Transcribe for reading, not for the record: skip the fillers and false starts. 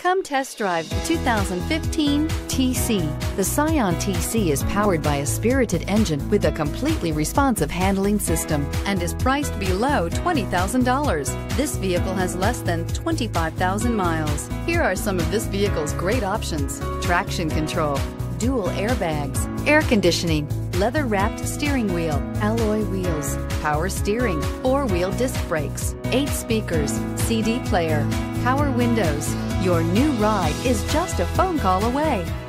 Come test drive the 2015 TC. The Scion TC is powered by a spirited engine with a completely responsive handling system and is priced below $20,000. This vehicle has less than 25,000 miles. Here are some of this vehicle's great options: traction control, dual airbags, air conditioning, leather-wrapped steering wheel, alloy wheels, power steering, four-wheel disc brakes, 8 speakers, CD player, power windows. Your new ride is just a phone call away.